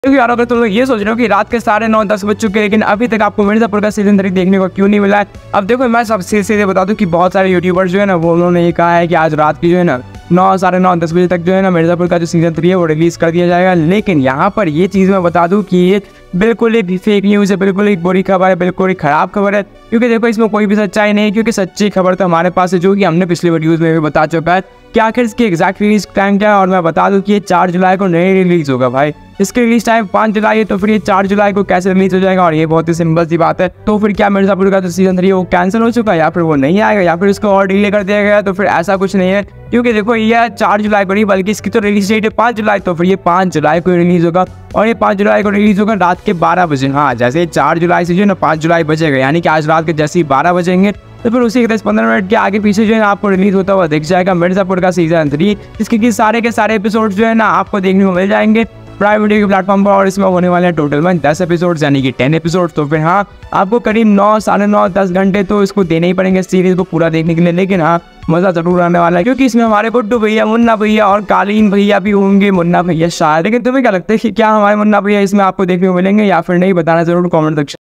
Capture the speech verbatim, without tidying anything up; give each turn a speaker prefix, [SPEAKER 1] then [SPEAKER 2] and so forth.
[SPEAKER 1] क्योंकि यार अगर तुम लोग ये सोच रहे हो कि रात के साढ़े नौ दस बज चुके हैं लेकिन अभी तक आपको मिर्जापुर का सीजन थ्री देखने को क्यों नहीं मिला है। अब देखो मैं सबसे सीधे बता दूं कि बहुत सारे यूट्यूबर्स जो है ना वो उन्होंने ये कहा है कि आज रात की जो है ना नौ साढ़े नौ दस बजे तक जो है ना मिर्जापुर का जो सीजन थ्री है वो रिलीज कर दिया जाएगा। लेकिन यहाँ पर ये चीज़ मैं बता दूं कि ये बिल्कुल ही फेक न्यूज़ है, बिल्कुल ही बुरी खबर है, बिल्कुल ही खराब खबर है। क्योंकि देखो इसमें कोई भी सच्चाई नहीं है, क्योंकि सच्ची खबर तो हमारे पास है जो कि हमने पिछले वीडियोज़ में भी बता चुका है कि आखिर इसकी एग्जैक्ट रिलीज टाइम क्या है। और मैं बता दूं कि ये चार जुलाई को नहीं रिलीज होगा भाई, इसकी रिलीज टाइम पाँच जुलाई है, तो फिर ये चार जुलाई को कैसे रिलीज हो जाएगा। और ये बहुत ही सिंपल सी बात है, तो फिर क्या मिर्जापुर का जो सीजन थ्री है वो कैंसिल हो चुका है या फिर वो नहीं आएगा या फिर इसको और डिले कर दिया गया। तो फिर ऐसा कुछ नहीं है, क्योंकि देखो ये चार जुलाई को नहीं बल्कि इसकी तो रिलीज डेट है पाँच जुलाई, तो फिर ये पाँच जुलाई को रिलीज होगा। और ये पाँच जुलाई को रिलीज होगा रात के बारह बजे। हाँ, जैसे चार जुलाई से जो है ना पाँच जुलाई बजेगा, यानी कि आज रात के जैसे ही बारह बजेंगे तो फिर उसी दस पंद्रह मिनट के आगे पीछे जो है आपको रिलीज होता हुआ दिख जाएगा मिर्जापुर का सीजन थ्री, जिसके कि सारे के सारे एपिसोड जो है ना आपको देखने को मिल जाएंगे प्राइम वीडियो के प्लेटफॉर्म पर। और इसमें होने वाले हैं टोटल में दस एपिसोड यानी कि टेन एपिसोड। तो फिर हाँ, आपको करीब नौ साढ़े नौ दस घंटे तो इसको देने ही पड़ेंगे सीरीज को पूरा देखने के लिए। लेकिन हाँ, मजा जरूर आने वाला है, क्योंकि इसमें हमारे गुड्डू भैया, मुन्ना भैया और कालीन भैया भी होंगे, मुन्ना भैया शायद। लेकिन तुम्हें क्या लगता है कि क्या हमारे मुन्ना भैया इसमें आपको देखने को मिलेंगे या फिर नहीं, बताना जरूर कॉमेंट सेक्शन।